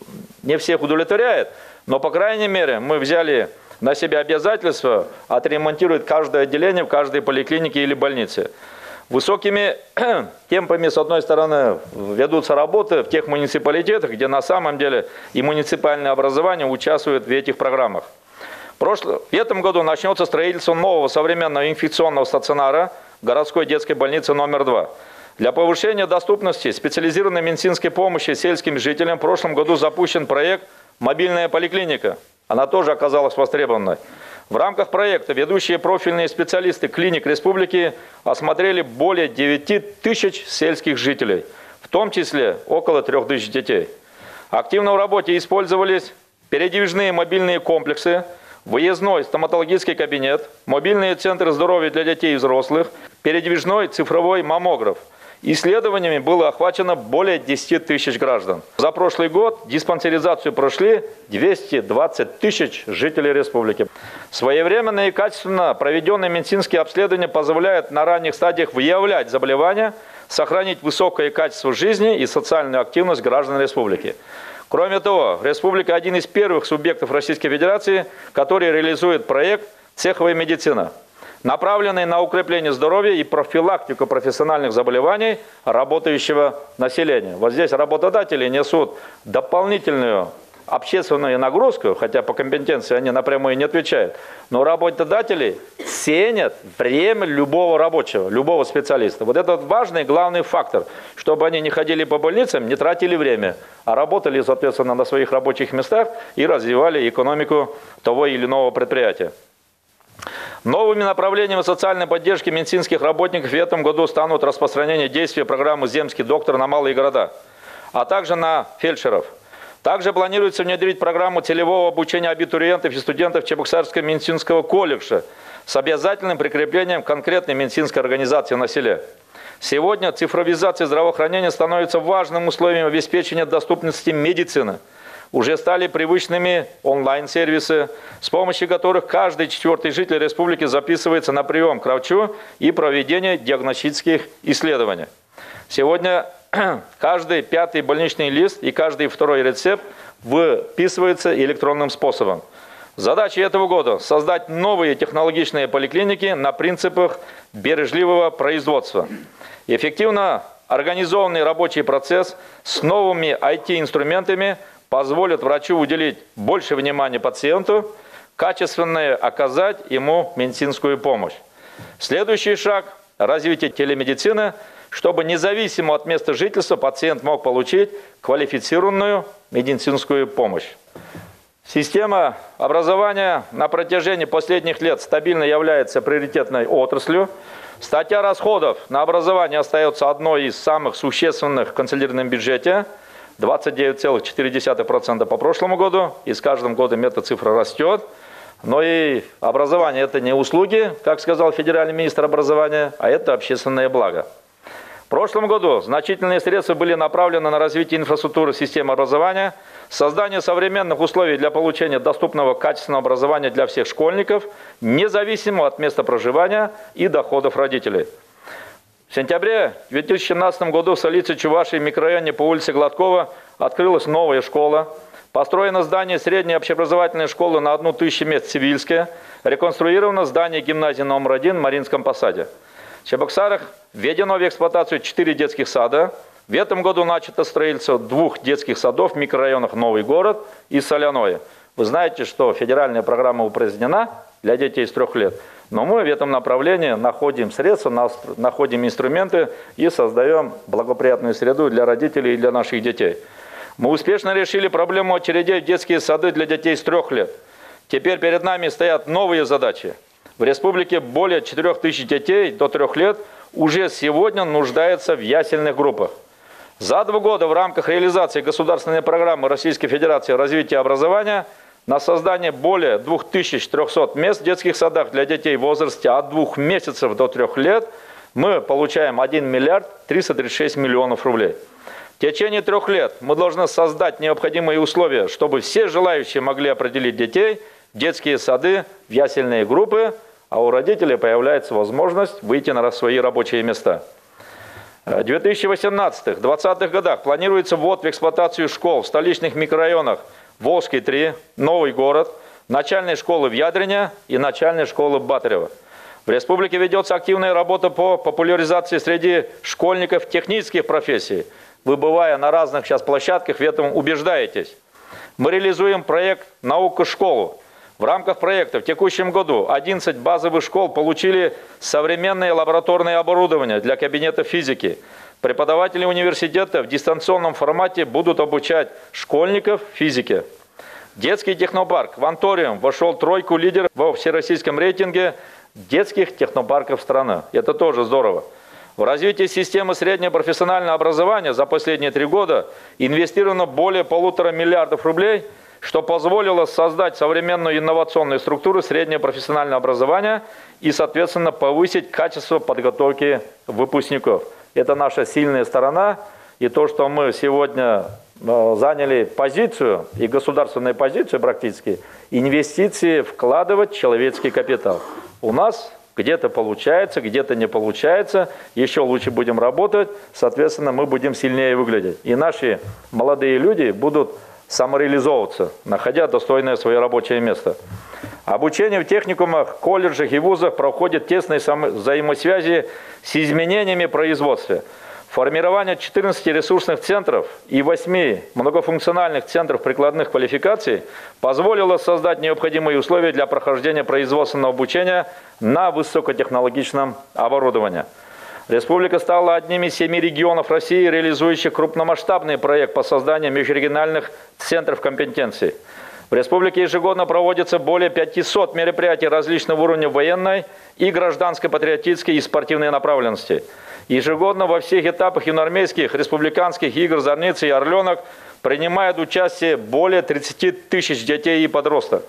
не всех удовлетворяет, но, по крайней мере, мы взяли на себя обязательство отремонтировать каждое отделение в каждой поликлинике или больнице. Высокими темпами, с одной стороны, ведутся работы в тех муниципалитетах, где на самом деле и муниципальное образование участвует в этих программах. В, прошлом, в этом году начнется строительство нового современного инфекционного стационара городской детской больницы номер два. Для повышения доступности специализированной медицинской помощи сельским жителям в прошлом году запущен проект «Мобильная поликлиника». Она тоже оказалась востребованной. В рамках проекта ведущие профильные специалисты клиник республики осмотрели более девяти тысяч сельских жителей, в том числе около трёх тысяч детей. Активно в работе использовались передвижные мобильные комплексы, выездной стоматологический кабинет, мобильные центры здоровья для детей и взрослых, передвижной цифровой маммограф. Исследованиями было охвачено более десяти тысяч граждан. За прошлый год диспансеризацию прошли двести двадцать тысяч жителей республики. Своевременно и качественно проведенные медицинские обследования позволяют на ранних стадиях выявлять заболевания, сохранить высокое качество жизни и социальную активность граждан республики. Кроме того, республика один из первых субъектов Российской Федерации, который реализует проект «Цеховая медицина», направленный на укрепление здоровья и профилактику профессиональных заболеваний работающего населения. Вот здесь работодатели несут дополнительную общественную нагрузку, хотя по компетенции они напрямую не отвечают, но работодатели ценят время любого рабочего, любого специалиста. Вот это важный главный фактор, чтобы они не ходили по больницам, не тратили время, а работали, соответственно, на своих рабочих местах и развивали экономику того или иного предприятия. Новыми направлениями социальной поддержки медицинских работников в этом году станут распространение действия программы «Земский доктор» на малые города, а также на фельдшеров. Также планируется внедрить программу целевого обучения абитуриентов и студентов Чебоксарского медицинского колледжа с обязательным прикреплением конкретной медицинской организации на селе. Сегодня цифровизация здравоохранения становится важным условием обеспечения доступности медицины. Уже стали привычными онлайн-сервисы, с помощью которых каждый четвертый житель республики записывается на прием к врачу и проведение диагностических исследований. Сегодня каждый пятый больничный лист и каждый второй рецепт выписывается электронным способом. Задача этого года – создать новые технологичные поликлиники на принципах бережливого производства. Эффективно организованный рабочий процесс с новыми ай ти-инструментами позволит врачу уделить больше внимания пациенту, качественно оказать ему медицинскую помощь. Следующий шаг – развитие телемедицины, чтобы независимо от места жительства пациент мог получить квалифицированную медицинскую помощь. Система образования на протяжении последних лет стабильно является приоритетной отраслью. Статья расходов на образование остается одной из самых существенных в консолидированном бюджете. двадцать девять целых четыре десятых процента по прошлому году, и с каждым годом эта цифра растет. Но и образование – это не услуги, как сказал федеральный министр образования, а это общественное благо. В прошлом году значительные средства были направлены на развитие инфраструктуры системы образования, создание современных условий для получения доступного качественного образования для всех школьников, независимо от места проживания и доходов родителей. В сентябре две тысячи семнадцатом году в столице Чувашии, в микрорайоне по улице Гладкова, открылась новая школа. Построено здание средней общеобразовательной школы на одну тысячу мест Цивильское. Реконструировано здание гимназии номер один в Маринском посаде. В Чебоксарах введено в эксплуатацию четыре детских сада. В этом году начато строительство двух детских садов в микрорайонах Новый город и Соляное. Вы знаете, что федеральная программа упразднена для детей с трех лет. Но мы в этом направлении находим средства, находим инструменты и создаем благоприятную среду для родителей и для наших детей. Мы успешно решили проблему очередей в детские сады для детей с трех лет. Теперь перед нами стоят новые задачи. В республике более четырёх тысяч детей до трех лет уже сегодня нуждаются в ясельных группах. За два года в рамках реализации государственной программы Российской Федерации развития образования на создание более двух тысяч трёхсот мест в детских садах для детей в возрасте от двух месяцев до трех лет мы получаем один миллиард триста тридцать шесть миллионов рублей. В течение трех лет мы должны создать необходимые условия, чтобы все желающие могли определить детей в детские сады, в ясельные группы, а у родителей появляется возможность выйти на свои рабочие места. В две тысячи восемнадцатом — две тысячи двадцатых годах планируется ввод в эксплуатацию школ в столичных микрорайонах Волжский три, Новый город, начальной школы в Ядрине и начальной школы в Батарево. В республике ведется активная работа по популяризации среди школьников технических профессий. Вы, бывая на разных сейчас площадках, в этом убеждаетесь. Мы реализуем проект «Наука-школу». В рамках проекта в текущем году одиннадцать базовых школ получили современное лабораторное оборудование для кабинета физики. Преподаватели университета в дистанционном формате будут обучать школьников физике. Детский технопарк в Анториум вошел в тройку лидеров во всероссийском рейтинге детских технопарков страны. Это тоже здорово. В развитие системы среднего профессионального образования за последние три года инвестировано более полутора миллиардов рублей, что позволило создать современную инновационную структуру среднего профессионального образования и, соответственно, повысить качество подготовки выпускников. Это наша сильная сторона, и то, что мы сегодня заняли позицию, и государственную позицию практически, инвестиции вкладывать в человеческий капитал. У нас где-то получается, где-то не получается, еще лучше будем работать, соответственно, мы будем сильнее выглядеть. И наши молодые люди будут самореализовываться, находя достойное свое рабочее место. Обучение в техникумах, колледжах и вузах проходит тесной взаимосвязи с изменениями в производстве. Формирование четырнадцати ресурсных центров и восьми многофункциональных центров прикладных квалификаций позволило создать необходимые условия для прохождения производственного обучения на высокотехнологичном оборудовании. Республика стала одним из семи регионов России, реализующих крупномасштабный проект по созданию межрегиональных центров компетенций. В республике ежегодно проводится более пятисот мероприятий различного уровня военной и гражданско-патриотической и спортивной направленности. Ежегодно во всех этапах юноармейских, республиканских игр «Зорница» и «Орленок» принимают участие более тридцати тысяч детей и подростков.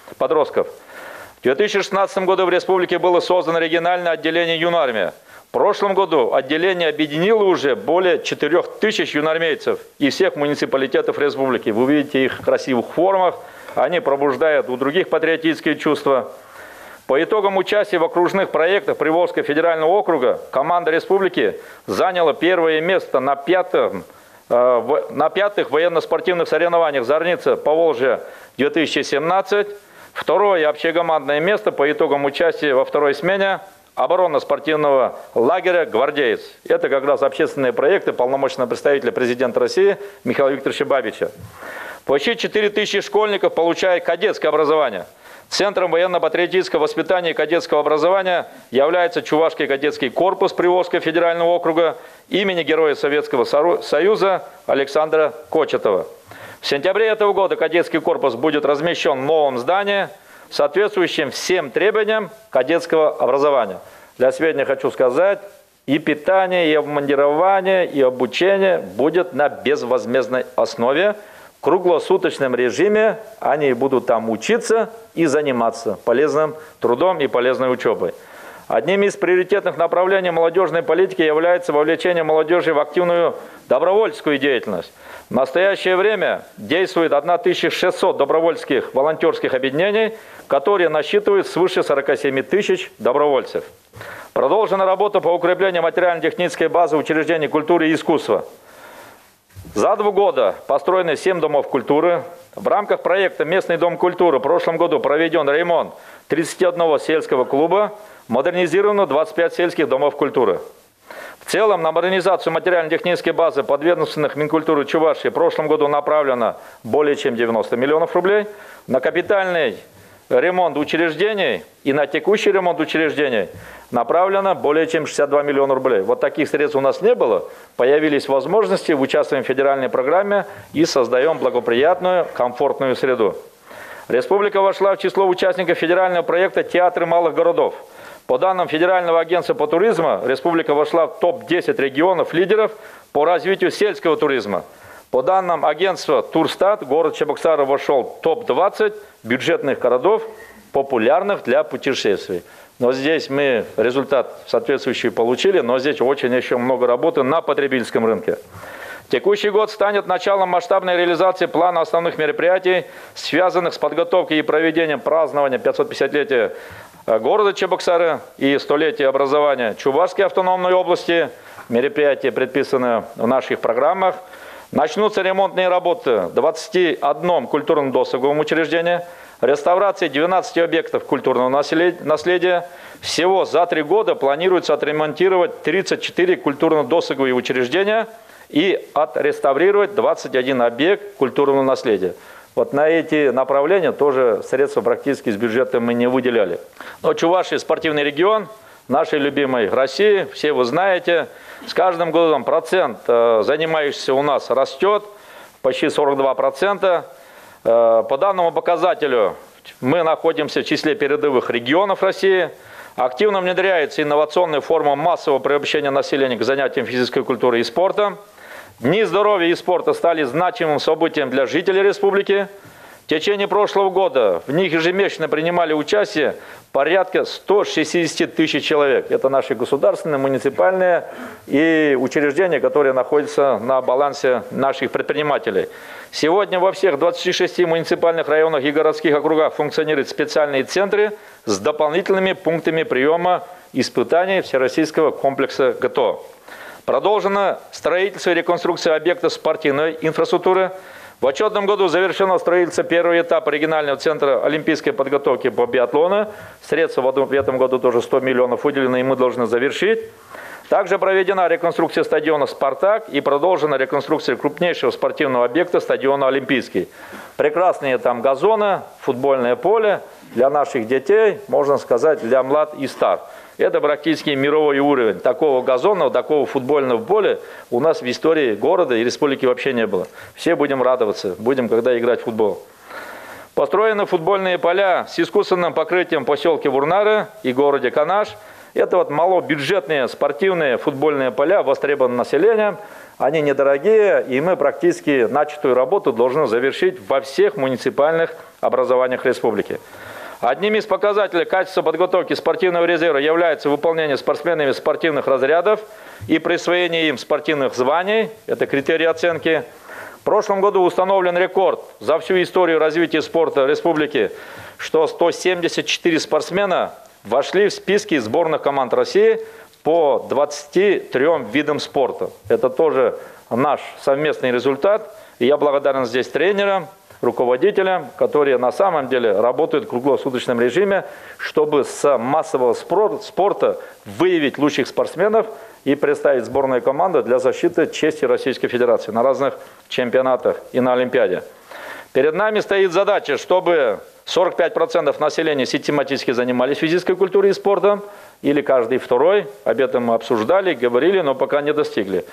В две тысячи шестнадцатом году в республике было создано региональное отделение «Юнармия». В прошлом году отделение объединило уже более четырёх тысяч юноармейцев из всех муниципалитетов республики. Вы видите их в красивых формах, они пробуждают у других патриотические чувства. По итогам участия в окружных проектах Приволжского федерального округа команда республики заняла первое место на, пятом, э, на пятых военно-спортивных соревнованиях «Зорница» Поволжье две тысячи семнадцать. Второе общекомандное место по итогам участия во второй смене оборонно-спортивного лагеря «Гвардеец». Это как раз общественные проекты полномочного представителя президента России Михаила Викторовича Бабича. Почти четыре тысячи школьников получают кадетское образование. Центром военно-патриотического воспитания и кадетского образования является Чувашский кадетский корпус Приволжского федерального округа имени Героя Советского Союза Александра Кочетова. В сентябре этого года кадетский корпус будет размещен в новом здании, соответствующим всем требованиям кадетского образования. Для сведения хочу сказать, и питание, и обмундирование, и обучение будет на безвозмездной основе. В круглосуточном режиме они будут там учиться и заниматься полезным трудом и полезной учебой. Одним из приоритетных направлений молодежной политики является вовлечение молодежи в активную добровольческую деятельность. В настоящее время действует тысяча шестьсот добровольческих волонтерских объединений, которые насчитывают свыше сорока семи тысяч добровольцев. Продолжена работа по укреплению материально-технической базы учреждений культуры и искусства. За два года построены семь домов культуры. В рамках проекта «Местный дом культуры» в прошлом году проведен ремонт тридцати одного сельского клуба, модернизировано двадцать пять сельских домов культуры. В целом на модернизацию материально-технической базы подведомственных Минкультуры Чувашии в прошлом году направлено более чем девяносто миллионов рублей. На капитальный ремонт учреждений и на текущий ремонт учреждений направлено более чем шестьдесят два миллиона рублей. Вот таких средств у нас не было. Появились возможности, участвуем в федеральной программе и создаем благоприятную, комфортную среду. Республика вошла в число участников федерального проекта «Театры малых городов». По данным Федерального агентства по туризму, республика вошла в топ десять регионов-лидеров по развитию сельского туризма. По данным агентства Турстат, город Чебоксары вошел в топ двадцать бюджетных городов, популярных для путешествий. Но здесь мы результат соответствующий получили, но здесь очень еще много работы на потребительском рынке. Текущий год станет началом масштабной реализации плана основных мероприятий, связанных с подготовкой и проведением празднования пятисотпятидесятилетия города Чебоксары и столетия образования Чувашской автономной области. Мероприятия предписаны в наших программах. Начнутся ремонтные работы в двадцати одном культурном досуговом учреждении, реставрации двенадцати объектов культурного наследия. Всего за три года планируется отремонтировать тридцать четыре культурно-досуговые учреждения и отреставрировать двадцать один объект культурного наследия. Вот на эти направления тоже средства практически из бюджета мы не выделяли. Но Чувашия спортивный регион нашей любимой России, все вы знаете, с каждым годом процент занимающихся у нас растет, почти сорок два процента. По данному показателю мы находимся в числе передовых регионов России. Активно внедряется инновационная форма массового приобщения населения к занятиям физической культуры и спортом. Дни здоровья и спорта стали значимым событием для жителей республики. В течение прошлого года в них ежемесячно принимали участие порядка ста шестидесяти тысяч человек. Это наши государственные, муниципальные и учреждения, которые находятся на балансе наших предпринимателей. Сегодня во всех двадцати шести муниципальных районах и городских округах функционируют специальные центры с дополнительными пунктами приема испытаний Всероссийского комплекса ГТО. Продолжено строительство и реконструкция объектов спортивной инфраструктуры. В отчетном году завершено строительство первого этапа регионального центра олимпийской подготовки по биатлону. Средства в этом году тоже сто миллионов выделено, и мы должны завершить. Также проведена реконструкция стадиона «Спартак» и продолжена реконструкция крупнейшего спортивного объекта стадиона «Олимпийский». Прекрасные там газоны, футбольное поле для наших детей, можно сказать, для млад и стар. Это практически мировой уровень. Такого газонного, такого футбольного поля у нас в истории города и республики вообще не было. Все будем радоваться, будем когда играть в футбол. Построены футбольные поля с искусственным покрытием в поселке Вурнары и городе Канаш. Это вот малобюджетные спортивные футбольные поля, востребованы населением. Они недорогие, и мы практически начатую работу должны завершить во всех муниципальных образованиях республики. Одним из показателей качества подготовки спортивного резерва является выполнение спортсменами спортивных разрядов и присвоение им спортивных званий. Это критерии оценки. В прошлом году установлен рекорд за всю историю развития спорта республики, что сто семьдесят четыре спортсмена вошли в списки сборных команд России по двадцати трём видам спорта. Это тоже наш совместный результат. И я благодарен здесь тренерам, руководителям, которые на самом деле работают в круглосуточном режиме, чтобы с массового спорта выявить лучших спортсменов и представить сборную команду для защиты чести Российской Федерации на разных чемпионатах и на Олимпиаде. Перед нами стоит задача, чтобы сорок пять процентов населения систематически занимались физической культурой и спортом, или каждый второй. Об этом мы обсуждали, говорили, но пока не достигли.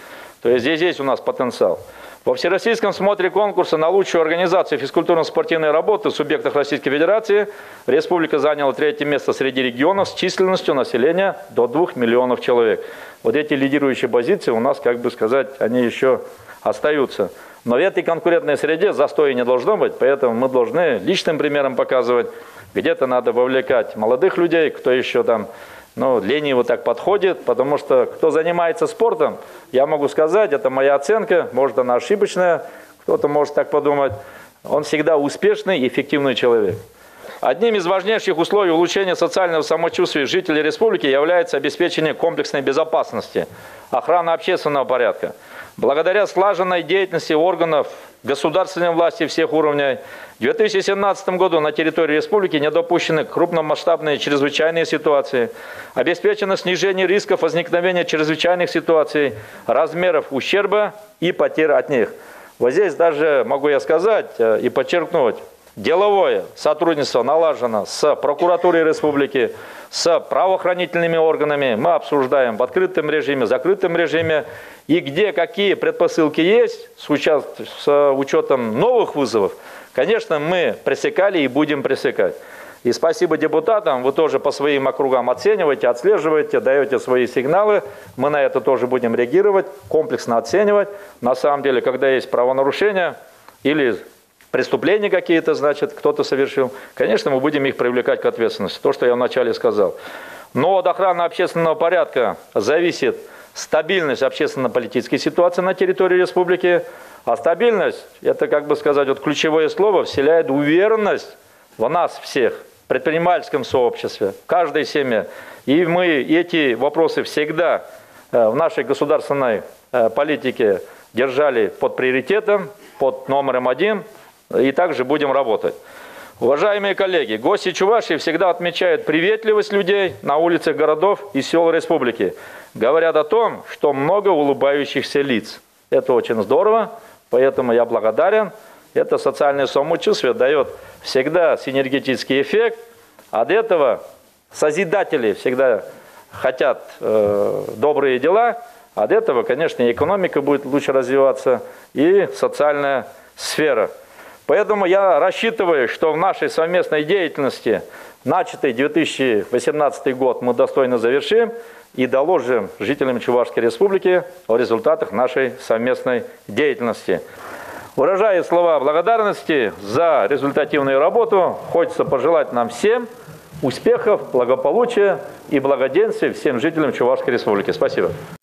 То есть здесь есть у нас потенциал. Во всероссийском смотре конкурса на лучшую организацию физкультурно-спортивной работы в субъектах Российской Федерации республика заняла третье место среди регионов с численностью населения до двух миллионов человек. Вот эти лидирующие позиции у нас, как бы сказать, они еще остаются. Но в этой конкурентной среде застоя не должно быть, поэтому мы должны личным примером показывать. Где-то надо вовлекать молодых людей, кто еще там, ну, лениво так подходит, потому что кто занимается спортом, я могу сказать, это моя оценка, может она ошибочная, кто-то может так подумать, он всегда успешный и эффективный человек. Одним из важнейших условий улучшения социального самочувствия жителей республики является обеспечение комплексной безопасности, охрана общественного порядка. Благодаря слаженной деятельности органов государственной власти всех уровней, в две тысячи семнадцатом году на территории республики не допущены крупномасштабные чрезвычайные ситуации, обеспечено снижение рисков возникновения чрезвычайных ситуаций, размеров ущерба и потерь от них. Вот здесь даже могу я сказать и подчеркнуть, деловое сотрудничество налажено с прокуратурой республики, с правоохранительными органами. Мы обсуждаем в открытом режиме, закрытом режиме. И где какие предпосылки есть с, учет, с учетом новых вызовов, конечно, мы пресекали и будем пресекать. И спасибо депутатам, вы тоже по своим округам оцениваете, отслеживаете, даете свои сигналы. Мы на это тоже будем реагировать, комплексно оценивать. На самом деле, когда есть правонарушения или преступления какие-то, значит, кто-то совершил, конечно, мы будем их привлекать к ответственности. То, что я вначале сказал. Но от охраны общественного порядка зависит стабильность общественно-политической ситуации на территории республики. А стабильность, это, как бы сказать, вот ключевое слово, вселяет уверенность в нас всех, в предпринимательском сообществе, в каждой семье. И мы эти вопросы всегда в нашей государственной политике держали под приоритетом, под номером один, и также будем работать. Уважаемые коллеги, гости Чувашии всегда отмечают приветливость людей на улицах городов и сел республики. Говорят о том, что много улыбающихся лиц. Это очень здорово, поэтому я благодарен. Это социальное самочувствие дает всегда синергетический эффект. От этого созидатели всегда хотят э, добрые дела. От этого, конечно, и экономика будет лучше развиваться, и социальная сфера. Поэтому я рассчитываю, что в нашей совместной деятельности начатый две тысячи восемнадцатый год мы достойно завершим и доложим жителям Чувашской Республики о результатах нашей совместной деятельности. Выражая слова благодарности за результативную работу, хочется пожелать нам всем успехов, благополучия и благоденствия всем жителям Чувашской Республики. Спасибо.